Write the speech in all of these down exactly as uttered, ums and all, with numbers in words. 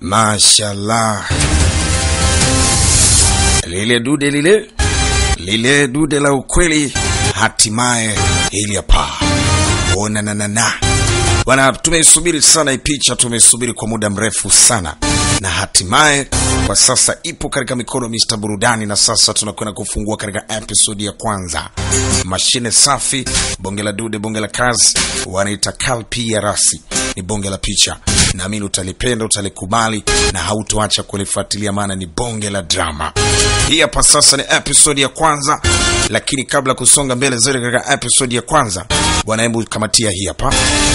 Mashallah. Lile dude lile. Lile dude la ukweli. Hatimaye hili hapa. Ona na na na. Wana tumeisubiri sana hii picha, tumeisubiri kwa muda mrefu sana. Na hatimaye kwa sasa ipo katika mikono Mister Burudani, na sasa tunakwenda kufungua katika episode ya kwanza. Mashine safi, bonge la dude, bonge la kazi, wanaita Kalpi Yarasi. Ni bonge la picha. Naamini utalipenda, utalikubali na hautoacha kulifuatilia, maana ni bonge la drama. Hii hapa sasa ni episode ya kwanza, lakini kabla kusonga mbele zaidi katika episode ya kwanza, bwana hebu kamatia hii hapa.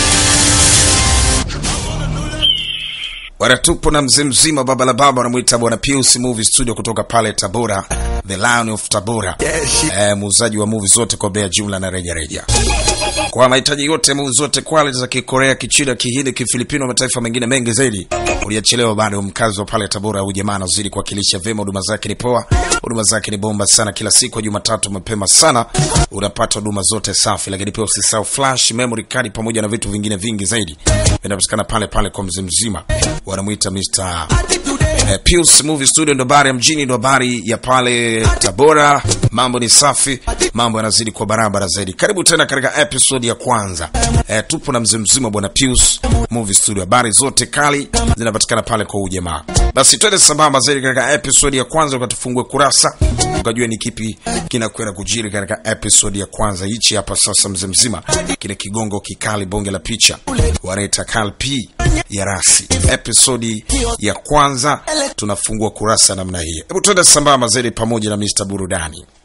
Waratupo na mzee mzima baba la baba anamuita bwana Pius Movie Studio kutoka pale Tabora, The Lion of Tabora. Eh, muuzaji wa movie zote kwa bei jumla na reja reja. Kwa mahitaji yote movie zote quality za Kikorea, Kichina, Kihindi, Kifilipino, mataifa mengine mengi zaidi. Uliachelewa bado, mkazi wa pale Tabora au jamaa anazidi kuwakilisha vema. Huduma zake ni poa, huduma zake ni bomba sana. Kila siku ya Jumatatu mapema sana unapata huduma zote safi, lakini pia usisahau flash memory card pamoja na vitu vingine vingi zaidi vinapatikana pale pale kwa mzee mzima. Wanamuita Mister Eh, Pius Movie Studio, ndo bari ya mjini, ndo bari ya pale Tabora. Mambo ni safi, mambo yanazidi kwa barabara zaidi. Karibu tena katika episode ya kwanza. Eh, tupo na mzee mzima bwana Pius Movie Studio. Habari zote kali zinapatikana pale kwa ujamaa. Basi twende sambamba zaidi katika episode ya kwanza, ukatufungue kurasa ukajua ni kipi kinakwenda kujiri katika episode ya kwanza. Hichi hapa sasa mzee mzima, kile kigongo kikali, bonge la picha, wanaita Kalpi Yarasi. Episode ya kwanza tunafungua kurasa namna hii. Hebu twende sambamba zaidi pamoja na Mister Burudani.